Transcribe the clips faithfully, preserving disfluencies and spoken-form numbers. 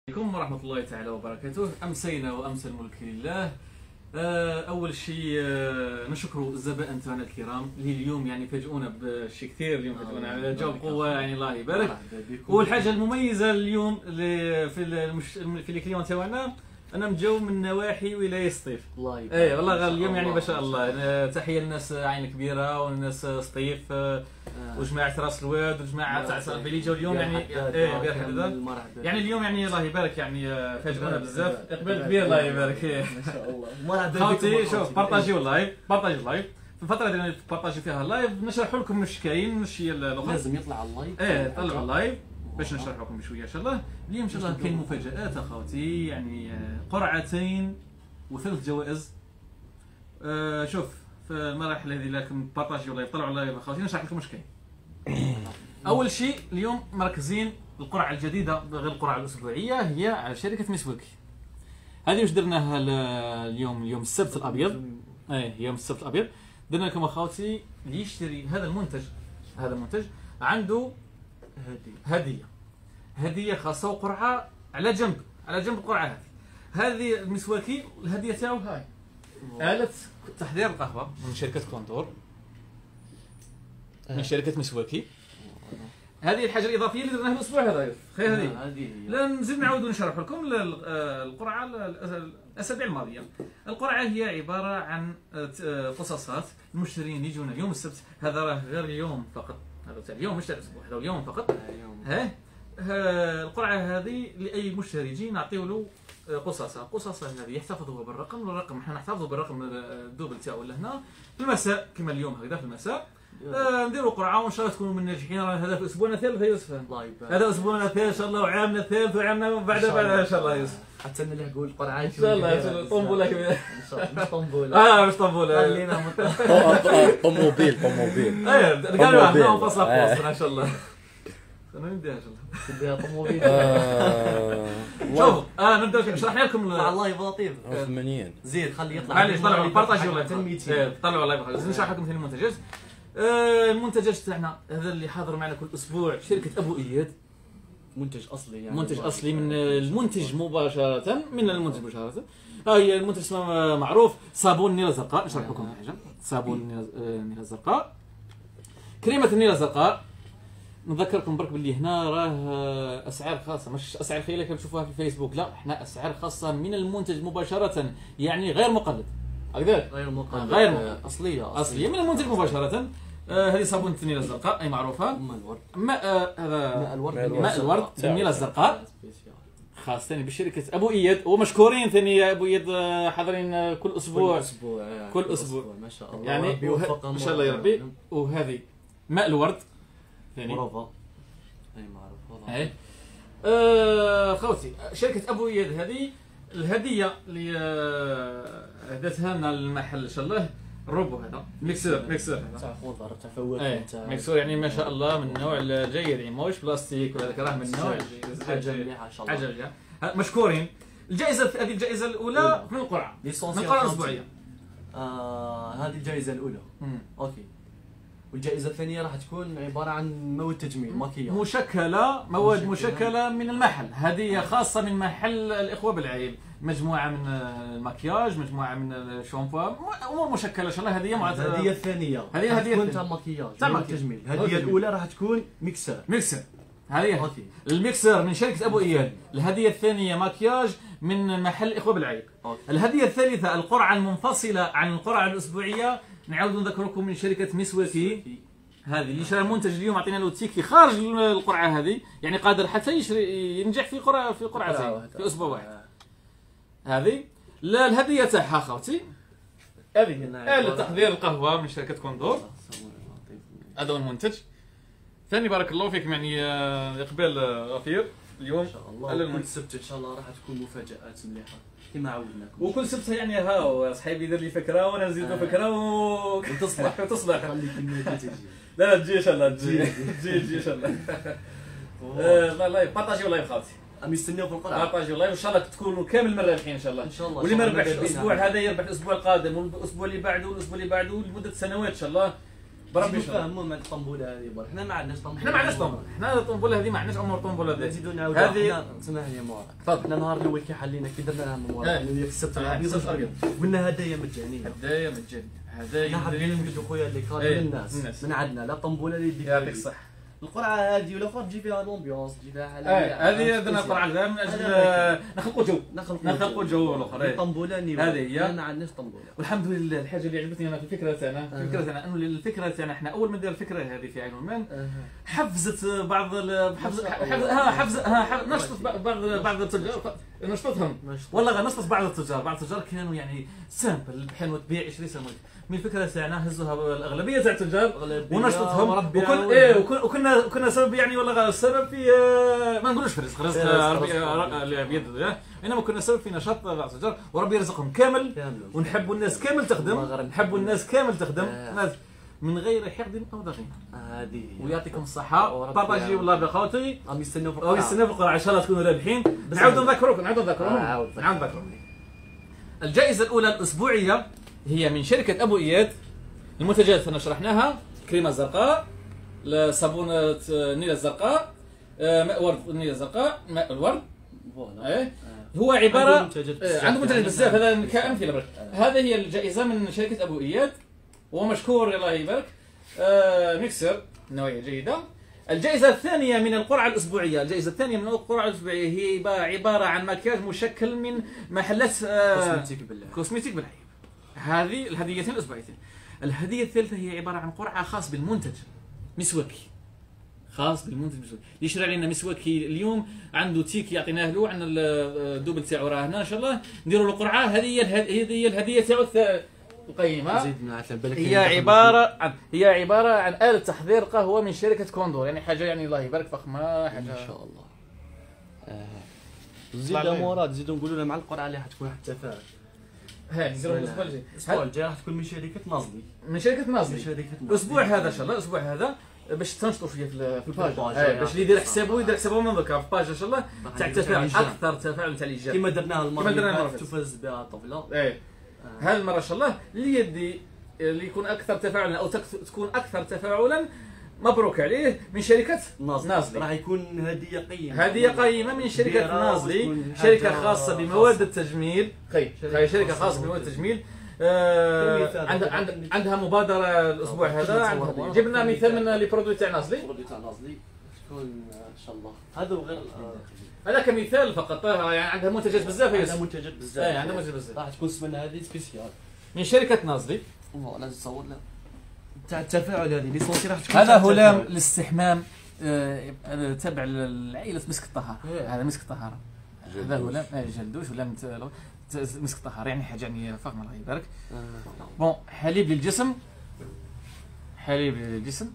عليكم ورحمة الله تعالى وبركاته. أمسينا وأمسى الملك لله. أول شيء نشكر الزبائن تاعنا الكرام اللي اليوم يعني فاجئونا بشيء كثير. اليوم فاجئونا على جو قوة، يعني الله يبارك. والحاجة المميزة اليوم اللي في المش... في الكليون تاعنا أنا مجاو من نواحي ولاية سطيف. الله يبارك. ايه والله اليوم يعني ما شاء الله. تحية للناس عين كبيرة والناس سطيف آه. وجماعة راس الواد وجماعة تاع صافي اللي جاو اليوم يعني ايه بارك الله. يعني اليوم يعني الله يبارك يعني فاجئونا بزاف. اقبال كبير الله يبارك. ما شاء الله. مرحبا خوتي شوف بارطاجيو اللايف، بارطاجيو اللايف في الفترة اللي تبارطاجيو فيها اللايف نشرح لكم واش كاين واش هي الاخرى. لازم يطلع على اللايف. ايه طلعوا اللايف باش نشرح لكم بشويه ان شاء الله. اليوم ان شاء الله كاين مفاجآت اخوتي، يعني قرعتين وثلاث جوائز. آه شوف في المراحل هذه لكم بارطاجيو اللايف، طلعوا اللايف اخوتي نشرح لكم واش كاين. اول شيء اليوم مركزين القرعه الجديده غير القرعه الاسبوعيه هي على شركه مسواكي. هذه واش درناها اليوم اليوم السبت الابيض. ايه يوم السبت الابيض درنا لكم اخوتي اللي يشتري هذا المنتج، هذا المنتج عنده هديه هديه هديه خاصه وقرعه على جنب، على جنب القرعه هذه. هذه المسواكي الهديه تاعو هاي آلة تحضير القهوه من شركه كونتور، من شركه مسواكي. هذه الحاجه الاضافيه اللي درناها الاسبوع هذا. خير هذه لا نزيد نعاود نشرح لكم القرعه الاسابيع الماضيه. القرعه هي عباره عن قصاصات. المشترين يجونا يوم السبت، هذا راه غير اليوم فقط، هذا تاع اليوم مش تاع الاسبوع، هذا اليوم فقط. ها القرعه هذه لاي مشتري يجي نعطيو له قصاصه. القصاصه هذه يحتفظوا بالرقم، والرقم احنا نحتفظوا بالرقم الدوبل تاعو لهنا في المساء كما اليوم هكذا في المساء. آه نديروا قرعه وان شاء الله تكونوا من الناجحين. راه هذا في اسبوعنا الثالث يا يوسف. الله يبارك. هذا اسبوعنا الثالث ان شاء الله، وعامنا الثالث وعامنا بعد بعدها ان شاء الله يوسف. حتى نلحقوا القرعه ان شاء الله. طنبوله كبيره ان شاء الله. مش طنبوله اه مش طنبوله خلينا طوموبيل طوموبيل ايه قالوا احنا فاصله فاصله ان شاء الله. انا نديها ان شاء الله. نديها طوموبيل. شوف اه نبدا شرحنا لكم مع اللايف لطيف ثمانين زيد خلي يطلع. معليش طلعوا بارطاجيو اللايف، طلعوا اللايف نشرح لكم مثل المنتجات. آه المنتجات تاعنا هذا اللي حاضر معنا كل اسبوع شركه ابو اياد. منتج اصلي يعني منتج اصلي من المنتج مباشره، من المنتج مباشره. ها هي المنتج اسمه معروف صابون النيله الزرقاء. نشرح لكم حاجه. صابون النيله الزرقاء، كريمه النيله الزرقاء. نذكركم برك باللي هنا راه اسعار خاصه، مش اسعار خياليه كما تشوفوها في الفيسبوك، لا احنا اسعار خاصه من المنتج مباشره، يعني غير مقلد. هكذاك غير مقلد، غير مقلد. اصليه اصليه من المنتج مباشره. آه هذه صابون النيله الزرقاء اي معروفه. ماء الورد. ماء آه هذا ماء الورد. ماء الورد النيله الزرقاء خاص ثاني بشركه ابو اياد، ومشكورين ثاني ابو اياد حاضرين كل اسبوع كل اسبوع يعني كل اسبوع ما شاء الله يعني وه... ان شاء الله يا ربي. وهذه ماء الورد ثاني برافو اي معروف اي آه خوتي. شركه ابو اياد هذه الهديه اللي اهدتها لنا المحل ان شاء الله الروبو هذا ميكسر ميكسر تاع خضر تاع فواكه ايه ميكسر يعني ما شاء الله من النوع الجيد، يعني ماهوش بلاستيك ولا ذاك، راه من النوع حاجه مليحه ان شاء الله. حاجه مليحه مشكورين. الجائزه هذه الجائزه الاولى من القرعه، من القرعه الاسبوعيه. آه هذه الجائزه الاولى. مم. اوكي. والجائزه الثانيه راح تكون عباره عن مواد تجميل ماكياج مشكله، مواد مشكله من المحل، هذه خاصه من محل الاخوه بالعيب. مجموعه من المكياج، مجموعه من الشامبو، امور مشكله ان شاء الله. هذه مع الهديه الثانيه هذه هديه تكون تاع المكياج تاع التجميل. الهديه الاولى راح تكون ميكسر ميكسر هذه الميكسر من شركه ابو اياد. الهديه الثانيه مكياج من محل اخوه بالعيب. الهديه الثالثه القرعه المنفصله عن القرعه الاسبوعيه، نعاود نذكركم من شركه مسواكي. هذه اللي شرى المنتج اليوم عطينا له تيكي خارج القرعه هذه، يعني قادر حتى يشري ينجح في قرعه في قرعتين في اسبوع واحد. هذه لا الهديه تاعها خوتي هذه آلة تحضير القهوه من شركه كوندور. هذا هو المنتج ثاني. بارك الله فيكم، يعني اقبال غفير اليوم ان شاء الله. كل سبت ان شاء الله راح تكون مفاجات مليحه كما عودناكم، وكل سبت يعني هاو صاحبي يدير لي فكره وانا نزيد له فكره و... وتصلح وتصلح. خليك تجي. لا لا تجي ان شاء الله، تجي تجي تجي ان شاء الله. لا لا بارطاجيو لايف خاطي، ام يستناو في القرعه. بارطاجيو لايف ان شاء الله تكونوا كامل مرابحين ان شاء الله. ان شاء الله. واللي ما ربحش الاسبوع هذا يربح الاسبوع القادم والاسبوع اللي بعده والاسبوع اللي بعده لمده سنوات ان شاء الله. بربي نزيدو نفهموا مع الطنبوله هذه برك، حنا ما عندناش طنبوله. حنا ما عندناش طنبوله، حنا الطنبوله هذه ما عندناش امور طنبوله هذه. نزيدو نعاودوا هذه سمح لي مورا. تفضل. حنا نهار الاول كي حلينا كي درنا لها مورا اه. ديك السبت اه. الابيض ابيض قلنا هدايا مجانيه. هدايا مجانيه، هدايا حنا حابين نمدوا خويا اللي كار ايه. للناس الناس. من عندنا لا طنبوله لا يديك يعطيك الصحه. القرعه هذه ولا تجي فيها الامبيونس تجي فيها حاله. اه هذه درنا القرعه هذا من اجل هذا نخلقوا جو نخلقوا جو الاخر. طنبوله نيو هذه هي. ما عندناش طنبوله. والحمد لله الحاجه اللي عجبتني انا في الفكره تاعنا، في الفكره تاعنا انه الفكره تاعنا احنا اول ما ندير الفكره هذه في عين المان حفزت بعض ال- حفز حفز ها حفز ها حفز- نشطت بعض بعض التجار نشطتهم والله نشطت بعض التجار، بعض التجار كانوا يعني سامبل بحال تبيع عشرين سنه. من الفكره تاعنا هزوها الاغلبيه تاع التجار ونشطتهم وكل ايه وكل- وكنا وكنا سبب يعني والله السبب في آه، ما نقولوش في رزق رزق آه، ربي آه، اللي بيد آه، انما كنا سبب في نشاط بعض التجار وربي يرزقهم كامل. كامل. ونحبوا الناس كامل تخدم، نحبوا الناس كامل تخدم آه. ناس من غير حقد او ضغينه. هذه ويعطيكم الصحه وربي بارطاجي يعاون. والله بخاوتي راهم يستناو في او القرعه. يستناو في القرعه ان شاء الله تكونوا رابحين. نعاودوا نذكروكم نعاودوا آه، نذكروهم عاود ذكر. نعاود نذكروهم. الجائزه الاولى الاسبوعيه هي من شركه ابو اياد. المنتجات انا شرحناها: كريمه زرقاء، صابونه النيله الزرقاء، آه، ماء ورد النيله الزرقاء، ماء الورد. فوالا. ايه هو عباره عنده منتجات بزاف. عنده منتجات بزاف. هذا كامثله برك. هذه هي الجائزه من شركه ابو اياد ومشكور الله يبارك. آه ميكسر نوعيه جيده. الجائزه الثانيه من القرعه الاسبوعيه، الجائزه الثانيه من القرعه الاسبوعيه هي عباره عن مكياج مشكل من محلات آه كوسمتيك بالله. كوسمتيك بالعيب. هذه الهديتين الاسبوعيتين. الهديه الثالثه هي عباره عن قرعه خاص بالمنتج مسواكي، خاص بالمنتج مسواكي. اللي يشرى علينا مسواكي اليوم عنده تيك يعطيناه له، عندنا الدوبل تاعو راه هنا ان شاء الله نديروا له قرعه. هذه هي اله- هذه هي الهديه تاعو الث- القيمه. زيد من عشان بالك هي عباره عن هي عباره عن آلة تحضير قهوه من شركه كوندور، يعني حاجه يعني الله يبارك فخمه حاجه ما شاء الله. آه. الله زيد يبارك. مراد زيدوا نقولوا لها مع القرعه اللي حتكون حتى فيها. ها نديروا الاسبوع الجاي. الاسبوع الجاي راح تكون من شركه نازلي. من شركه من نازلي. شركه نازلي. الاسبوع هذا ان شاء الله الاسبوع هذا باش تنشطوا شويه في في الباج، الباج، هاي، آه. باش اللي يدير حسابه يدير حسابه من ذكر في الباج ان شاء الله تاع يدير التفاعل تفاعل. اكثر تفاعل تاع الايجاب. كما درناها المره كما درنا اللي المرة فاتت تفاز بها الطفله. ايه هذه المره ان شاء الله اللي يدي اللي يكون اكثر تفاعلا او تك- تكون اكثر تفاعلا مبروك عليه من شركه نازلي. نازلي. راح يكون هديه قيمه. هذه قيمه من شركه كبيرة نازلي، وتكون شركه حاجة خاصه بمواد خاصة. التجميل. خي شركة خي شركه خاصة خاصه بمواد بمواد التجميل. آه، كمثال. عندها عندها عندها مبادره الاسبوع آه، هذا. نتصور عندها- مرة. جبنا كمثال. مثال من لي برودوي تاع نازلي. البرودوي تاع نازلي تكون ان شاء الله. هذا وغير هذا كمثال فقط. آه، يعني عندها منتجات بزاف. هي عندها منتجات بزاف. ايه عندها منتجات بزاف راح تكون السمنه هذه سبيسيال. من شركه نازلي. والله لازم تصور لها تاع التفاعل هذه ليسونسي راح تكون هذا تاع هلام التفاعل. الاستحمام آه، آه، تابع لعائله مسك الطهاره. إيه. هذا مسك الطهاره. هذا هلام آه، جلدوش هلام ت- ت- مسك الطهاره، يعني حاجه يعني فخمه الله يبارك. آه. بون حليب للجسم، حليب للجسم.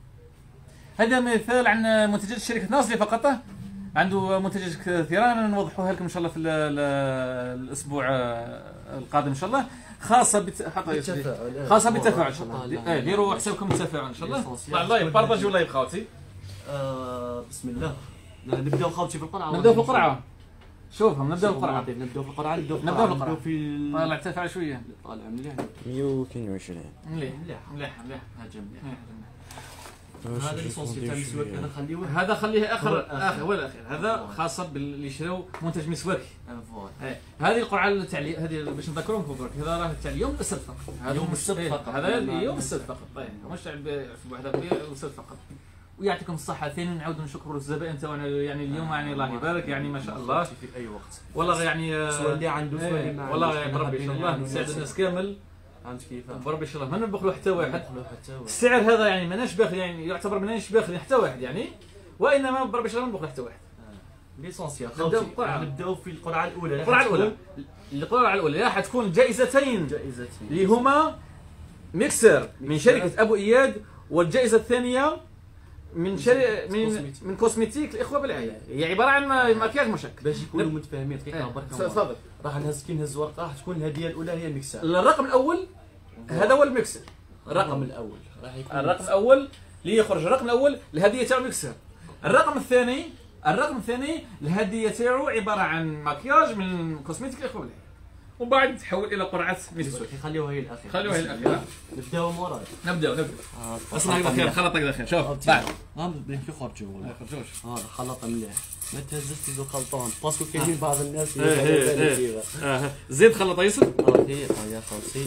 هذا مثال عن منتجات شركه نازلي فقط. عنده منتجات كثيره نوضحوها لكم ان شاء الله في ال- ال- الاسبوع آه، القادم ان شاء الله، خاصه بت... حط بالتفاعل. خاصه بالتفاعل ان شاء الله. إيه، ديروا حسابكم بالتفاعل ان شاء الله. ليسونسيال. الله يبارك والله يبخاوتي. آه، بسم الله. نبداو خاوتي في القرعه. نبداو في القرعه. شوفهم نبداو في القرعه. نبداو في القرعه. نبداو في نبداو في القرعه. القرعة. نبداو في طالع التفاعل شويه. طالع مليح. مية واثنين وعشرين. مليح مليح. مليح مليح هاجم مليح. مليح. هذا ليسونسي تاع المسواك هذا خليوه. هذا خليه هو اخر الآخر. اخر هو الاخير. هذا خاصه باللي يشراو منتج مسواكي. آه، فوالا. إيه. هذه القرعه تاع الي- هذه باش نذكرهم برك. هذا راه تاع اليوم السبت فقط. هذا يوم مش- السبت إيه، فقط. هذا ما- اليوم السبت فقط. طيب مش تاع الاسبوع هذا اليوم السبت فقط. ويعطيكم الصحه. ثاني نعاودوا نشكروا الزبائن تاعنا يعني اليوم، يعني الله يبارك، يعني ما شاء الله في اي وقت. والله يعني آه، سواء اللي عنده سواء اللي إيه، ما والله عندوش. يعني بربي ان شاء الله حابين نساعد نعاونوا الناس كامل. فهمت كيف؟ بربي ان شاء الله ما نبخلوا حتى واحد. ندخلوا حتى هو. السعر هذا يعني ماناش باخل، يعني يعتبر ماناش باخل حتى واحد يعني، وانما بربي ان شاء الله ما نبخل حتى واحد. ليسونسيال. نبداو خوتي بالقرعة. نبداو في القرعه الاولى. القرعه الاولى القرعه الاولى راح تكون جائزتين جائزه اللي هما ميكسر من شركه ابو اياد، والجائزه الثانيه من شركه من كوسميتيك. من كوسميتيك الاخوه بالعيال. هي عباره عن مكياج مشك. باش يكونوا متفاهمين دقيقه برك. تفضل. راح نهز كي نهز ورقه راح تكون الهديه الاولى هي ميكسر. الرقم الاول هذا هو الميكسر. الرقم الاول راح يكون الرقم الاول اللي يخرج الرقم الاول الهديه تاعو ميكسر. الرقم الثاني الرقم الثاني الهديه تاعو عباره عن مكياج من كوسميتيك الاخوه بالعيال. ومن بعد تحول الى قرعه مسواك. خليوها هي الاخيره. خليوها هي الاخيره. نبداو مورا. نبداو نبداو. آه، اصلا هكذا خير خلط هكذا خير. شوف بعد ها بين كي خرجوا ما يخرجوش. اه خلط مليح. ما تهزش تزو خلطان باسكو كاينين بعض الناس إيه، إيه، إيه. آه، زيد خلط يوسف. اوكي يا خوتي.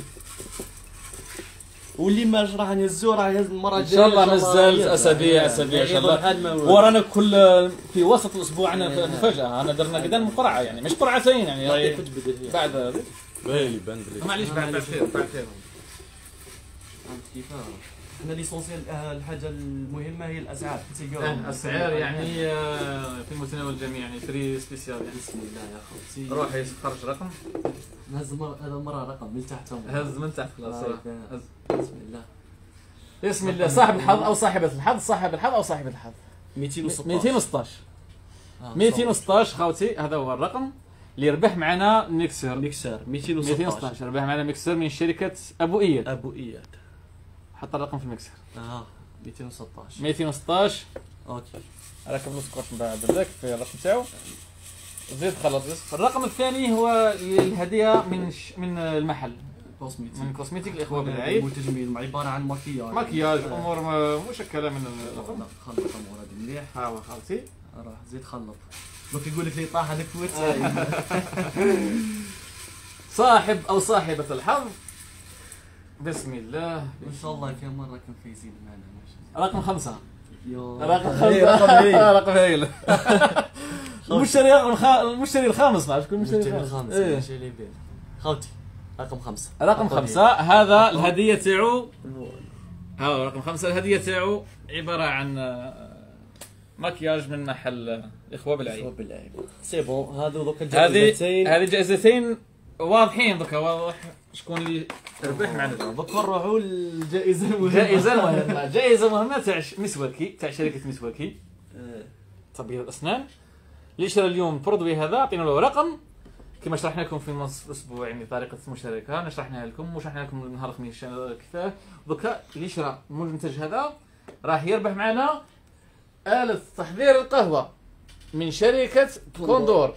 واللي ما راح نهزو راه يهز المره ان الجايه شاء الله مازال اسابيع اسابيع ان شاء الله. ورانا كل في وسط الاسبوع عندنا مفاجاه. انا درنا قدام قرعه يعني مش قرعتين يعني راهي بعد هذه. باين يبان بلي معليش بعد بعد خير بعد خير. فهمت كيفاش؟ احنا ليسونسيال الحاجه المهمه هي الاسعار. الاسعار يعني آه، في متناول الجميع يعني فري سبيسيال يعني. بسم الله يا خوتي. روح خرج رقم. هز المره هذا المره رقم من تحت. هز من تحت خلاص. هز. بسم الله. بسم الله. صاحب الحظ او صاحبة الحظ. صاحب الحظ او صاحبة الحظ. مئتين وستة عشر. مئتين وستة عشر. مئتين وستة عشر خوتي هذا هو الرقم اللي ربح معنا ميكسر. ميكسر مئتين مئتين وستة عشر ربح معنا ميكسر من شركة ابو اياد. ابو اياد. حط الرقم في الميكسر. اه مئتين وستة عشر. مئتين وستة عشر. اوكي. راكب السكوت من بعد ذاك في الرقم تاعو. زيد خلط. الرقم الثاني هو الهدية من ش... من المحل. كوسميتيك. من كوسميتيك الاخوة بالعيب. تجميل عباره عن مكياج. مكياج امور مشكلة من الرقم. خلط امور هذه مليح. ها هو خالتي. راه زيد خلط. دوك يقول لك لي طاح هذاك فوت. صاحب او صاحبة الحظ. بسم الله. ان شاء الله كم مره كان في يزيد معنا. رقم خمسة. يو. رقم خمسة. رقم هايل. المشتري المشتري الخامس ما عرفت كل مشتري الخامس. إيه. ماشي لي بين. خوتي رقم خمسة. رقم خمسة هذا الهدية تاعو. ها رقم خمسة الهدية تاعو عبارة عن مكياج من محل اخوة بالعيب. بالعيب. سي بون هذو دوك هذه الجائزتين. هذه جائزتين واضحين دوكا واضح شكون اللي ربح معنا. دوك نروحوا للجائزة المهمة. جائزة مهمة. جائزة مهمة تاع مسواكي تاع شركة مسواكي. تبييض الاسنان. اللي شرى اليوم البرودوي هذا عطينا له رقم كما شرحنا لكم في نص الاسبوع يعني طريقه المشاركه شرحناها لكم وشرحنا لكم نهار الخميس كيفاه. دوكا اللي شرى المنتج هذا راح يربح معنا آلة تحضير القهوة من شركة كوندور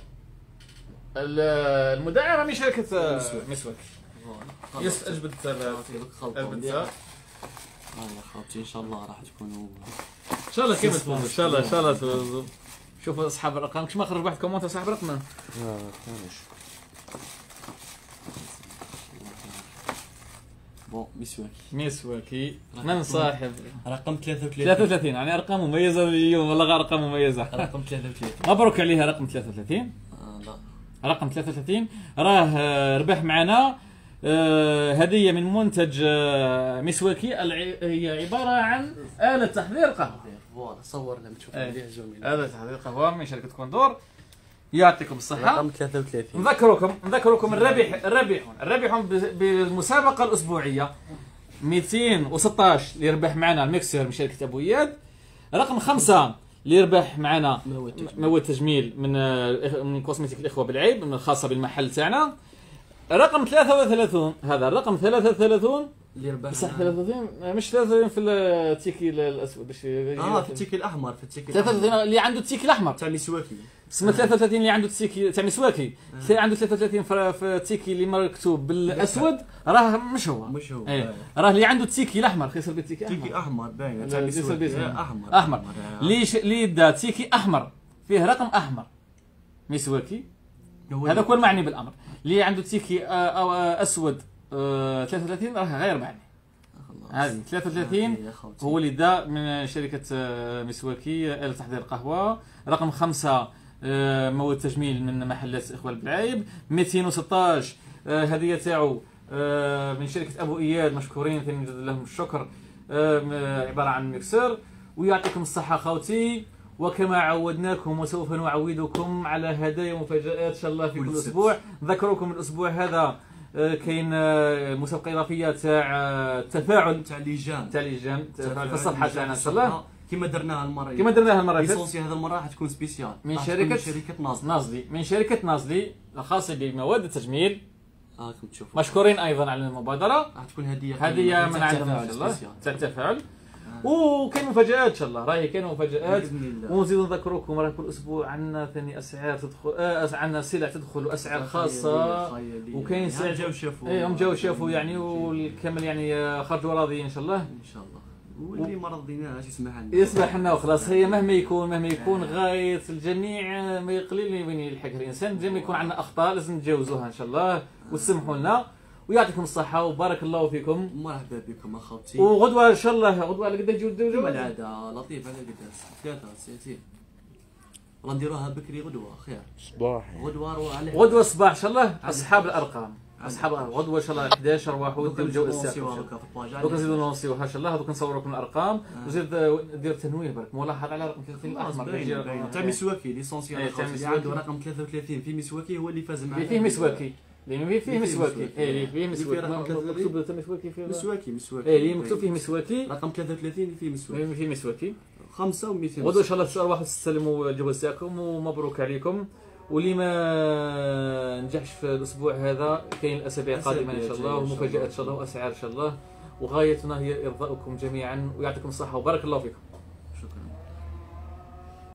المدعمة من شركة مسواك. يس اجبد الخلطة. اه يا خوتي ان شاء الله راح تكونوا ان شاء الله كيما تفوزوا ان شاء الله ان شاء الله تفوزوا. شوفوا اصحاب الارقام كش ما خرج واحد كومونت صاحب رقمه. اه كانش. بون مسواكي. مسواكي من صاحب رقم ثلاثة وثلاثين. ثلاثة وثلاثين يعني ارقام مميزه اليوم والله غير ارقام مميزه. رقم ثلاثة وثلاثين. مبروك عليها رقم ثلاثة وثلاثين. آه لا. رقم ثلاثة وثلاثين راه ربح معنا آه هديه من منتج آه مسواكي هي عباره عن آلة تحضير قهوه. فوالا صور لما تشوف مليح جميل. آلة تحضير قهوه من شركه كوندور. يعطيكم الصحه. رقم ثلاثة وثلاثين. نذكركم نذكركم الرابح الرابحون الرابحون بالمسابقه الاسبوعيه مئتين وستة عشر اللي ربح معنا الميكسر من شركه ابو اياد. رقم خمسة اللي يربح معنا مواد تجميل من من كوسميتيك الاخوه بالعيب من الخاصه بالمحل تاعنا. رقم ثلاثة وثلاثين هذا الرقم ثلاثة وثلاثين اللي ربح بصح ثلاثة وثلاثين مش ثلاثة وثلاثين في التيكي الاسود باش اه في التيكي الاحمر في التيكي ثلاثة وثلاثين اللي عنده التيكي الاحمر تاع مسواكي. اسمه ثلاثة وثلاثين اللي عنده التيكي تاع مسواكي. اللي عنده ثلاثة وثلاثين في التيكي اللي مكتوب بالاسود راه مش هو مش هو. ايه. راه اللي عنده التيكي الاحمر خير بالتيكي احمر. تيكي احمر باين تاع لا، مسواكي ليس احمر احمر ليش اللي دا تيكي احمر فيه رقم احمر مسواكي هذا هو المعني بالامر. اللي عنده تيكي آه، أو آه، اسود آه، ثلاثة وثلاثين راه غير معني. هذه ثلاثة وثلاثين هو اللي دا من شركة آه، مسواكي آلة تحضير قهوة. رقم خمسة آه، مواد تجميل من محلات اخوة بالعيب. مئتين وستة عشر آه، هدية تاعو آه، من شركة ابو اياد مشكورين ثاني لهم الشكر آه، عبارة عن ميكسر. ويعطيكم الصحة خوتي وكما عودناكم وسوف نعودكم على هدايا ومفاجآت ان شاء الله في كل اسبوع. نذكركم الاسبوع هذا كاين مسابقه اضافيه تاع التفاعل تاع ليجان تاع ليجان في الصفحه تاعنا ان شاء الله كما درناها المره كما درناها المره اللي ليسونسي هذا المره راح تكون سبيسيال من شركه شركه نازلي نازلي من شركه نازلي الخاصه بمواد التجميل. راكم تشوفوا مشكورين ايضا على المبادره. راح تكون هديه هديه من عندنا ان شاء الله تاع التفاعل. وكاين مفاجآت ان شاء الله، راهي كاين مفاجآت. باذن الله. ونزيدو نذكروكم راه كل اسبوع عندنا ثاني اسعار تدخل، آه عندنا سلع تدخل واسعار خاصه، وكاين سلع جاو شافوا. اي هم جاو شافوا يعني، والكامل يعني خرجوا راضيين ان شاء الله ان شاء الله. واللي ما رضيناش يسمح لنا. يسمح لنا وخلاص. هي مهما يكون مهما يكون غايه الجميع ما يقلل وين يلحق الانسان، ديما يكون عندنا اخطاء لازم نتجاوزوها ان شاء الله، وتسمحوا لنا ويعطيكم الصحه وبارك الله فيكم. مرحبا بكم اخوتي. وغدوه ان شاء الله، غدوه على قد تجيو ديروا كما العاده لطيف على قداس ثلاثة وتسعين راه نديروها بكري غدوه خير. صباحي غدوه روح على غدوه الصباح ان شاء الله. اصحاب الارقام اصحاب غدوه ان شاء الله احد عشر روحوا ديروا الجو الساخن. دوك نزيدو نونسيوها ان شاء الله. دوك نصوروا لكم الارقام وزيد دير تنويه برك ملاحظ على رقم ثلاثين الاحمر تاع مسواكي ليسونسيال اللي عنده رقم ثلاثة وثلاثين في مسواكي هو اللي فاز معنا. فيه مسواكي اللي فيه مسواكي اي اللي فيه مسواكي رقم مكتوب مسواكي فيه مسواكي مسواكي اي اللي مكتوب فيه مسواكي رقم ثلاثة وثلاثين فيه مسواكي فيه مسواكي خمسة ومئتين. غدوه ان شاء الله تروحوا تستلموا الجواز تاعكم ومبروك عليكم. واللي ما نجحش في الاسبوع هذا كاين الاسابيع قادمه ان شاء الله، ومفاجات ان شاء الله واسعار ان شاء الله، وغايتنا هي ارضاؤكم جميعا ويعطيكم الصحه وبارك الله فيكم.